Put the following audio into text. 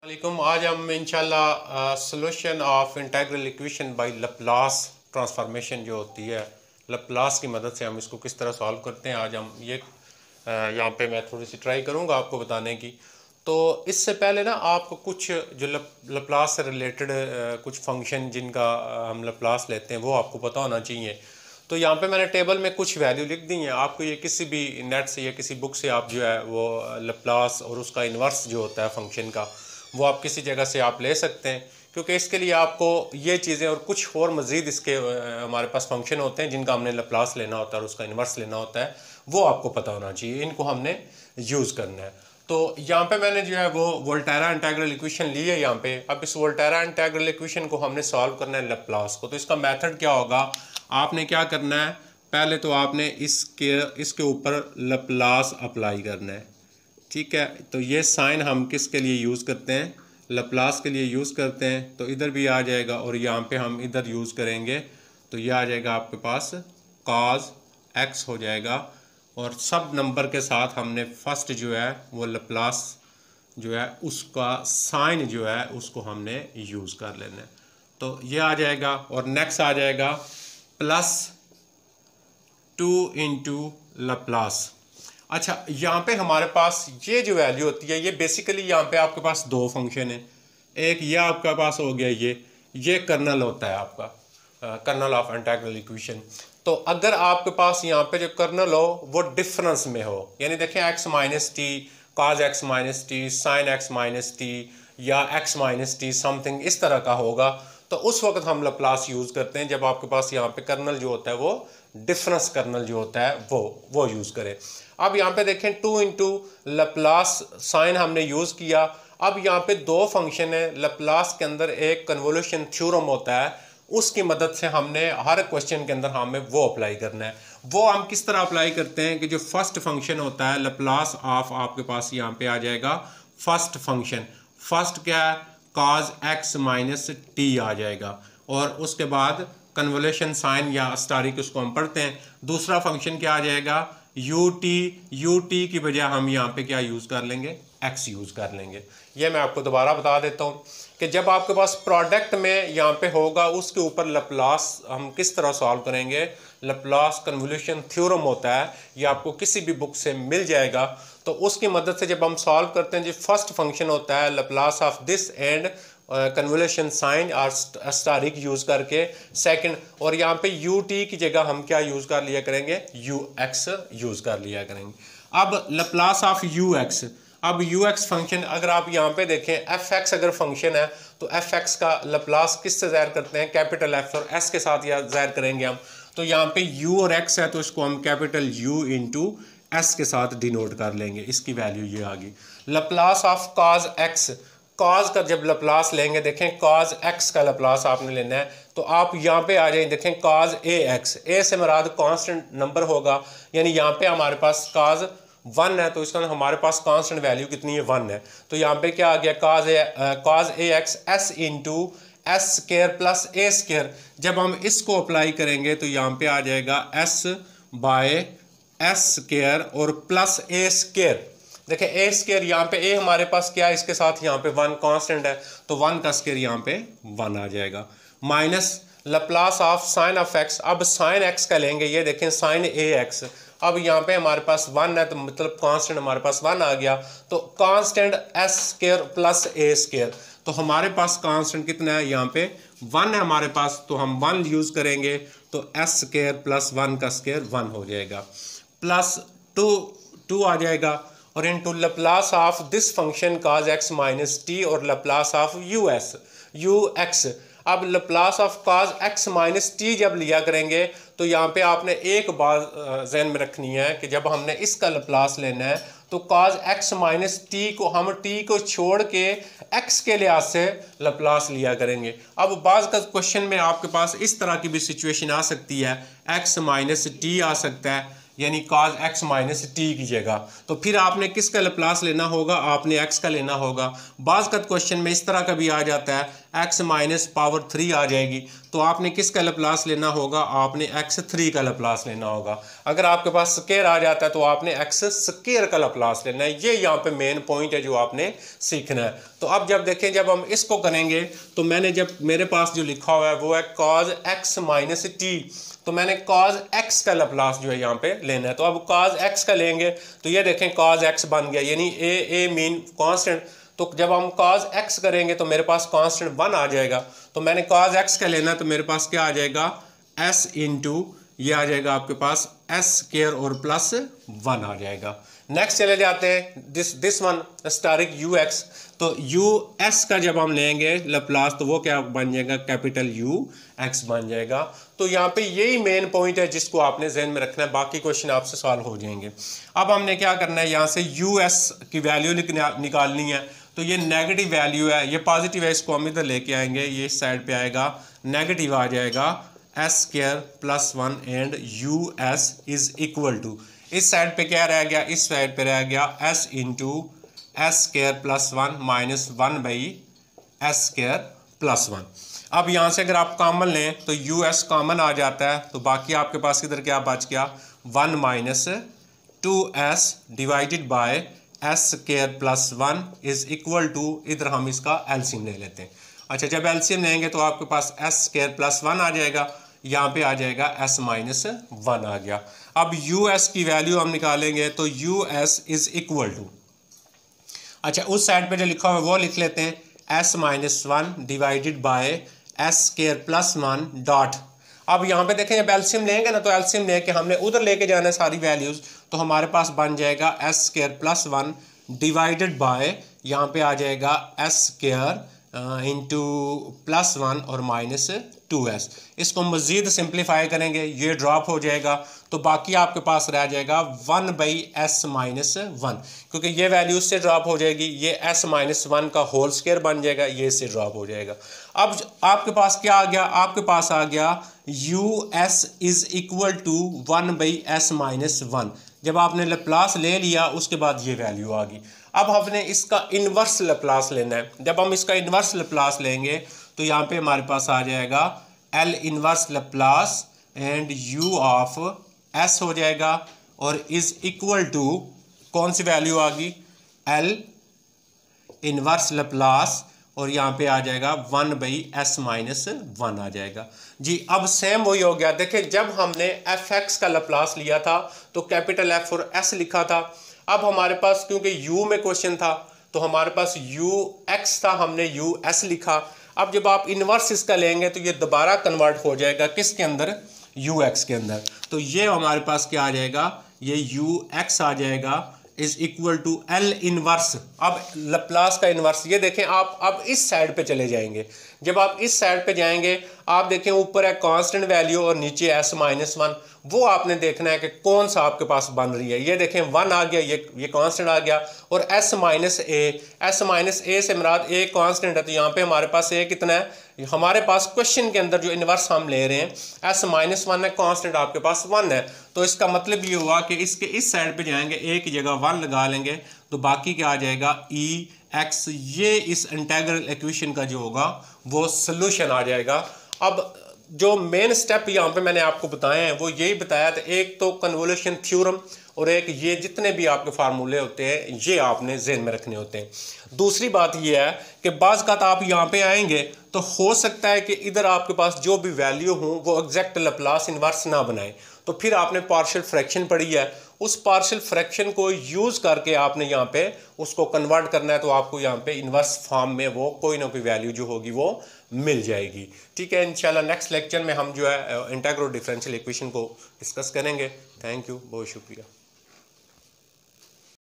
वालेकुम। आज हम इंशाल्लाह solution of integral equation by Laplace transformation जो होती है लैप्लास की मदद से हम इसको किस तरह सॉल्व करते हैं, आज हम ये यहाँ पे मैं थोड़ी सी ट्राई करूँगा आपको बताने की। तो इससे पहले ना आपको कुछ जो लैप्लास से रिलेटेड कुछ फंक्शन जिनका हम लैप्लास लेते हैं वो आपको पता होना चाहिए। तो यहाँ पे मैंने टेबल में कुछ वैल्यू लिख दी हैं, आपको ये किसी भी नेट से या किसी बुक से आप जो है वो लैप्लास और उसका इन्वर्स जो होता है फंक्शन का वो आप किसी जगह से आप ले सकते हैं, क्योंकि इसके लिए आपको ये चीज़ें और कुछ और मज़ीद इसके हमारे पास फंक्शन होते हैं जिनका हमने लैप्लास लेना होता है और उसका इन्वर्स लेना होता है, वो आपको पता होना चाहिए, इनको हमने यूज़ करना है। तो यहाँ पे मैंने जो है वो वोल्टेरा इंटीग्रल इक्वेशन ली है यहाँ पे। अब इस वोल्टेरा इंटीग्रल इक्वेशन को हमने सॉल्व करना है लैप्लास को। तो इसका मेथड क्या होगा, आपने क्या करना है, पहले तो आपने इसके ऊपर लैप्लास अप्लाई करना है, ठीक है। तो ये साइन हम किसके लिए यूज़ करते हैं, लैप्लास के लिए यूज़ करते हैं। तो इधर भी आ जाएगा और यहाँ पे हम इधर यूज़ करेंगे, तो ये आ जाएगा आपके पास cos x हो जाएगा। और सब नंबर के साथ हमने फर्स्ट जो है वो लैप्लास जो है उसका साइन जो है उसको हमने यूज़ कर लेना है। तो ये आ जाएगा और नेक्स्ट आ जाएगा +2 इंटू लैप्लास। अच्छा, यहाँ पे हमारे पास ये जो वैल्यू होती है ये बेसिकली यहाँ पे आपके पास दो फंक्शन है। एक ये आपके पास हो गया, ये कर्नल होता है आपका कर्नल ऑफ इंटीग्रल इक्वेशन। तो अगर आपके पास यहाँ पे जो कर्नल हो वो डिफरेंस में हो, यानी देखें x minus t, cos x minus t, sine x minus t या x माइनस टी समथिंग इस तरह का होगा, तो उस वक्त हम लैप्लास यूज़ करते हैं जब आपके पास यहाँ पे कर्नल जो होता है वो डिफरेंस कर्नल जो होता है वो यूज़ करें। अब यहाँ पे देखें 2 इंटू लैप्लास साइन हमने यूज़ किया। अब यहाँ पे दो फंक्शन है, लैप्लास के अंदर एक कन्वोल्यूशन थ्योरम होता है, उसकी मदद से हमने हर क्वेश्चन के अंदर हमें वो अप्लाई करना है। वो हम किस तरह अप्लाई करते हैं कि जो फर्स्ट फंक्शन होता है लैप्लास ऑफ आपके पास यहाँ पे आ जाएगा फर्स्ट फंक्शन, फर्स्ट क्या है cos x माइनस टी आ जाएगा, और उसके बाद कन्वोल्यूशन साइन या अस्टारिक उसको हम पढ़ते हैं। दूसरा फंक्शन क्या आ जाएगा ut की बजाय हम यहाँ पे क्या यूज़ कर लेंगे, x यूज़ कर लेंगे। ये मैं आपको दोबारा बता देता हूँ कि जब आपके पास प्रोडक्ट में यहाँ पे होगा उसके ऊपर लैप्लास हम किस तरह सॉल्व करेंगे, लैप्लास कन्वोल्यूशन थ्योरम होता है, ये आपको किसी भी बुक से मिल जाएगा। तो उसकी मदद से जब हम सॉल्व करते हैं, जो फर्स्ट फंक्शन होता है Laplace of this and convolution sine और अस्टारिक यूज़ करके सेकंड, और यहाँ पे ut की जगह हम क्या यूज़ कर लिया करेंगे, ux यूज़ कर लिया करेंगे। अब लैप्लास ऑफ ux, अब ux फंक्शन अगर आप यहाँ पे देखें fx अगर फंक्शन है तो fx का लैप्लास किससे ज़ाहिर करते हैं, कैपिटल F और S के साथ या ज़ाहिर करेंगे हम। तो यहाँ पे u और x है तो इसको हम कैपिटल U इंटू S के साथ डिनोट कर लेंगे, इसकी वैल्यू ये आ गई। Laplace of cos x, cos का जब लैप्लास लेंगे, देखें cos x का लैप्लास आपने लेना है, तो आप यहाँ पे आ जाए, देखें cos ax, a से मुराद कांस्टेंट नंबर होगा, यानी यहाँ पे हमारे पास cos 1 है तो इसका हमारे पास कांस्टेंट वैल्यू कितनी है, 1 है। तो यहाँ पे क्या आ गया, cos ax s into s square plus a square. जब हम इसको अप्लाई करेंगे तो यहाँ पे आ जाएगा s बाय एस स्क्र और प्लस ए स्क्र। देखिए ए स्क्र यहाँ पे ए हमारे पास क्या है, इसके साथ यहाँ पे 1 कांस्टेंट है तो 1 का स्क्र यहाँ पे 1 आ जाएगा, minus Laplace of sine of x. अब साइन एक्स का लेंगे, ये देखें साइन ए एक्स, अब यहाँ पे हमारे पास 1 है तो मतलब कांस्टेंट हमारे पास 1 आ गया, तो constant s square plus a square. तो हमारे पास कांस्टेंट कितना है, यहाँ पे 1 है हमारे पास, तो हम 1 यूज़ करेंगे तो एस स्क्र प्लस 1 का स्क्र 1 हो जाएगा, प्लस 2 आ जाएगा, और into Laplace of this function cos x minus T और लैप्लास ऑफ ux। अब Laplace of cos x minus T जब लिया करेंगे तो यहाँ पे आपने एक बात जहन में रखनी है कि जब हमने इसका लैप्लास लेना है तो cos x माइनस टी को हम t को छोड़ के x के लिहाज से लैप्लास लिया करेंगे। अब बाज़ का क्वेश्चन में आपके पास इस तरह की भी सिचुएशन आ सकती है, x माइनस टी आ सकता है, यानी cos x माइनस टी की जगह। तो फिर आपने किसका लैप्लास लेना होगा, आपने x का लेना होगा। बाज़ का क्वेश्चन में इस तरह का भी आ जाता है, x माइनस पावर 3 आ जाएगी, तो आपने किसका लैप्लास लेना होगा, आपने x3 का लैप्लास लेना होगा। अगर आपके पास स्क्वायर आ जाता है तो आपने x स्क्वायर का लैप्लास लेना है। ये यहाँ पे मेन पॉइंट है जो आपने सीखना है। तो अब जब देखें, जब हम इसको करेंगे तो मैंने जब मेरे पास जो लिखा हुआ है वो है cos x माइनस टी, तो मैंने cos x का लैप्लास जो है यहाँ पे लेना है। तो अब cos x का लेंगे तो ये देखें cos x बन गया, यानी ए मीन कांस्टेंट। तो जब हम cos x करेंगे तो मेरे पास कांस्टेंट 1 आ जाएगा। तो मैंने cos x का लेना, तो मेरे पास क्या आ जाएगा, s इंटू ये आ जाएगा आपके पास s स्क्वायर और प्लस 1 आ जाएगा। नेक्स्ट चले जाते हैं, दिस वन स्टारिक ux। तो us का जब हम लेंगे लैप्लास तो वो क्या बन जाएगा, कैपिटल ux बन जाएगा। तो यहाँ पे यही मेन पॉइंट है जिसको आपने जहन में रखना है, बाकी क्वेश्चन आपसे सॉल्व हो जाएंगे। अब हमने क्या करना है, यहाँ से us की वैल्यू निकालनी है। तो ये नेगेटिव वैल्यू है, ये पॉजिटिव है, इसको हम इधर लेके आएंगे, ये इस साइड पे आएगा, नेगेटिव आ जाएगा s square plus 1 and us is equal to, इस साइड पे क्या रह गया, इस साइड पे रह गया s into S square plus 1 minus 1 by S square plus 1। अब यहाँ से अगर आप कॉमन लें तो us कॉमन आ जाता है, तो बाकी आपके पास इधर क्या बच गया, 1 minus 2s divided by S square plus 1 is equal to, इधर हम इसका एलसीएम ले लेते हैं। अच्छा, जब एलसीएम लेंगे तो आपके पास एस स्क्वायर प्लस 1 आ जाएगा, यहाँ पे आ जाएगा s माइनस 1 आ गया। अब us की वैल्यू हम निकालेंगे तो us इज इक्वल टू, अच्छा उस साइड पे जो लिखा हुआ है वो लिख लेते हैं, s minus 1 divided by S square plus 1 dot. अब यहाँ पे देखें, जब एलसीएम लेंगे ना तो एलसीएम लेके हमने उधर लेके जाना है सारी वैल्यूज, तो हमारे पास बन जाएगा S square plus 1 divided by, यहाँ पे आ जाएगा एस स्क्वायर इंटू प्लस 1 और माइनस 2s। इसको मज़ीद सिंप्लीफाई करेंगे, ये ड्रॉप हो जाएगा, तो बाकी आपके पास रह जाएगा 1 बाई एस माइनस 1, क्योंकि ये वैल्यू इससे ड्रॉप हो जाएगी, ये s माइनस 1 का होल स्क्वायर बन जाएगा, ये इससे ड्रॉप हो जाएगा। अब आपके पास क्या आ गया, आपके पास आ गया us is equal to 1 by S minus 1। जब आपने लैप्लास ले लिया उसके बाद ये वैल्यू आ गई। अब हमने इसका इन्वर्स लैप्लास लेना है। जब हम इसका इन्वर्स लैप्लास लेंगे तो यहाँ पे हमारे पास आ जाएगा L inverse Laplace and u of s हो जाएगा, और इज इक्वल टू कौन सी वैल्यू आ गई, L इन्वर्स लैप्लास, और यहाँ पे आ जाएगा 1 बाई एस माइनस 1 आ जाएगा जी। अब सेम वही हो गया, देखिए जब हमने fx का लैप्लास लिया था तो कैपिटल F और s लिखा था। अब हमारे पास क्योंकि u में क्वेश्चन था तो हमारे पास ux था, हमने us लिखा। अब जब आप इन्वर्स इसका लेंगे तो ये दोबारा कन्वर्ट हो जाएगा किसके अंदर, ux के अंदर। तो ये हमारे पास क्या आ जाएगा, ये ux आ जाएगा is equal to L inverse. अब लैप्लास का इनवर्स, ये देखें आप अब इस साइड पे चले जाएंगे। जब आप इस साइड पे जाएंगे आप देखें ऊपर है कांस्टेंट वैल्यू और नीचे s माइनस 1, वो आपने देखना है कि कौन सा आपके पास बन रही है। ये देखें 1 आ गया, ये कांस्टेंट आ गया, और s माइनस ए से मुराद a कांस्टेंट है, तो यहाँ पे हमारे पास a कितना है, हमारे पास क्वेश्चन के अंदर जो इन्वर्स हम ले रहे हैं s माइनस 1 है, कांस्टेंट आपके पास 1 है। तो इसका मतलब ये हुआ कि इसके इस साइड पे जाएंगे, a की जगह 1 लगा लेंगे, तो बाकी क्या आ जाएगा ex, ये इस इंटीग्रल इक्वेशन का जो होगा वो सोल्यूशन आ जाएगा। अब जो मेन स्टेप यहाँ पे मैंने आपको बताए हैं वो यही बताया था, एक तो कन्वोल्यूशन थ्योरम और एक ये जितने भी आपके फार्मूले होते हैं ये आपने ज़हन में रखने होते हैं। दूसरी बात ये है कि बाज़ का आप यहाँ पे आएंगे तो हो सकता है कि इधर आपके पास जो भी वैल्यू हो वो एग्जैक्ट लैप्लास इन्वर्स ना बनाए, तो फिर आपने पार्शियल फ्रैक्शन पढ़ी है, उस पार्शियल फ्रैक्शन को यूज़ करके आपने यहाँ पे उसको कन्वर्ट करना है, तो आपको यहाँ पे इन्वर्स फॉर्म में वो कोई ना कोई वैल्यू जो होगी वो मिल जाएगी। ठीक है, इंशाल्लाह नेक्स्ट लेक्चर में हम जो है इंटीग्रल डिफरेंशियल इक्वेशन को डिस्कस करेंगे। थैंक यू, बहुत शुक्रिया।